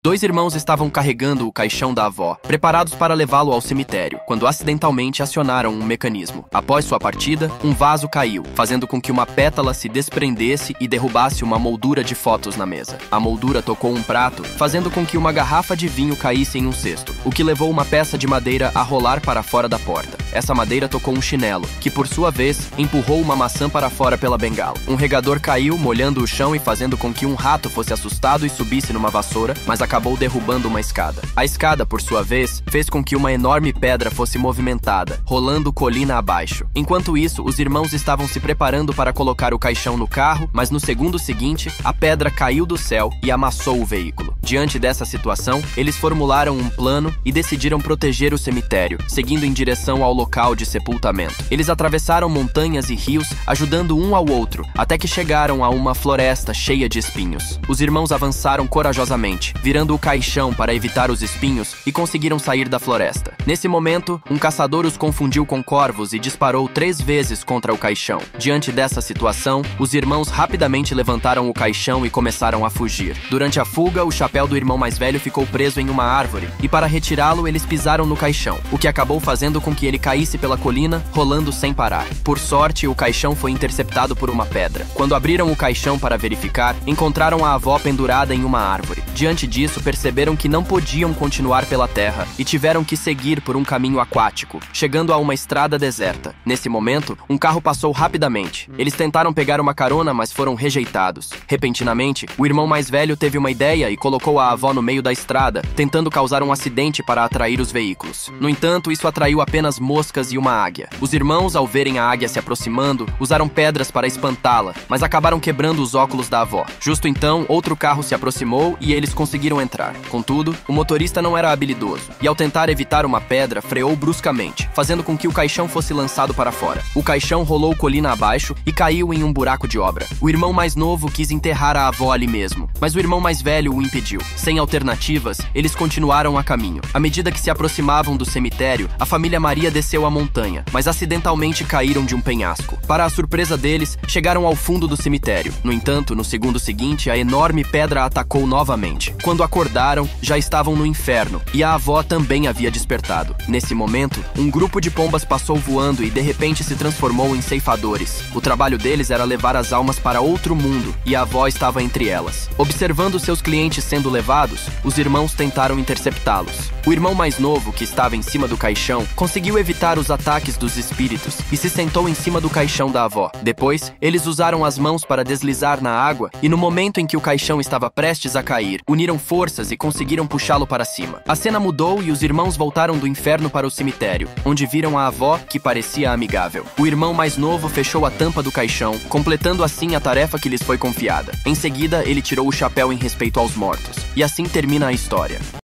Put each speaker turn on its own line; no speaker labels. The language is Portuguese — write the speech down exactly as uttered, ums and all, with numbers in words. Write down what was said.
Dois irmãos estavam carregando o caixão da avó, preparados para levá-lo ao cemitério, quando acidentalmente acionaram um mecanismo. Após sua partida, um vaso caiu, fazendo com que uma pétala se desprendesse e derrubasse uma moldura de fotos na mesa. A moldura tocou um prato, fazendo com que uma garrafa de vinho caísse em um cesto, o que levou uma peça de madeira a rolar para fora da porta. Essa madeira tocou um chinelo, que por sua vez empurrou uma maçã para fora pela bengala. Um regador caiu, molhando o chão e fazendo com que um rato fosse assustado e subisse numa vassoura, mas acabou derrubando uma escada. A escada, por sua vez, fez com que uma enorme pedra fosse movimentada, rolando colina abaixo. Enquanto isso, os irmãos estavam se preparando para colocar o caixão no carro, mas no segundo seguinte, a pedra caiu do céu e amassou o veículo. Diante dessa situação, eles formularam um plano e decidiram proteger o cemitério, seguindo em direção ao local de sepultamento. Eles atravessaram montanhas e rios, ajudando um ao outro, até que chegaram a uma floresta cheia de espinhos. Os irmãos avançaram corajosamente, virando o caixão para evitar os espinhos e conseguiram sair da floresta. Nesse momento, um caçador os confundiu com corvos e disparou três vezes contra o caixão. Diante dessa situação, os irmãos rapidamente levantaram o caixão e começaram a fugir. Durante a fuga, o chapéu do irmão mais velho ficou preso em uma árvore e para retirá-lo, eles pisaram no caixão, o que acabou fazendo com que ele caísse pela colina, rolando sem parar. Por sorte, o caixão foi interceptado por uma pedra. Quando abriram o caixão para verificar, encontraram a avó pendurada em uma árvore. Diante disso, perceberam que não podiam continuar pela terra e tiveram que seguir por um caminho aquático, chegando a uma estrada deserta. Nesse momento, um carro passou rapidamente. Eles tentaram pegar uma carona, mas foram rejeitados. Repentinamente, o irmão mais velho teve uma ideia e colocou a avó no meio da estrada, tentando causar um acidente para atrair os veículos. No entanto, isso atraiu apenas moscas e uma águia. Os irmãos, ao verem a águia se aproximando, usaram pedras para espantá-la, mas acabaram quebrando os óculos da avó. Justo então, outro carro se aproximou e eles conseguiram entrar. Contudo, o motorista não era habilidoso, e ao tentar evitar uma pedra, freou bruscamente, fazendo com que o caixão fosse lançado para fora. O caixão rolou colina abaixo e caiu em um buraco de obra. O irmão mais novo quis enterrar a avó ali mesmo, mas o irmão mais velho o impediu. Sem alternativas, eles continuaram a caminho. À medida que se aproximavam do cemitério, a família Maria desceu a montanha, mas acidentalmente caíram de um penhasco. Para a surpresa deles, chegaram ao fundo do cemitério. No entanto, no segundo seguinte, a enorme pedra atacou novamente. Quando acordaram, já estavam no inferno, e a avó também havia despertado. Nesse momento, um grupo de pombas passou voando e de repente se transformou em ceifadores. O trabalho deles era levar as almas para outro mundo, e a avó estava entre elas. Observando seus clientes sendo levados, os irmãos tentaram interceptá-los. O irmão mais novo, que estava em cima do caixão, conseguiu evitar os ataques dos espíritos e se sentou em cima do caixão da avó. Depois, eles usaram as mãos para deslizar na água e no momento em que o caixão estava prestes a cair, uniram forças e conseguiram puxá-lo para cima. A cena mudou e os irmãos voltaram do inferno para o cemitério, onde viram a avó, que parecia amigável. O irmão mais novo fechou a tampa do caixão, completando assim a tarefa que lhes foi confiada. Em seguida, ele tirou o chapéu em respeito aos mortos. E assim termina a história.